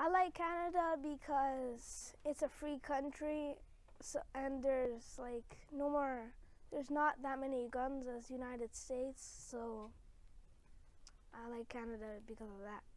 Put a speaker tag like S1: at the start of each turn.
S1: I like Canada because it's a free country, and there's like there's not that many guns as United States, so I like Canada because of that.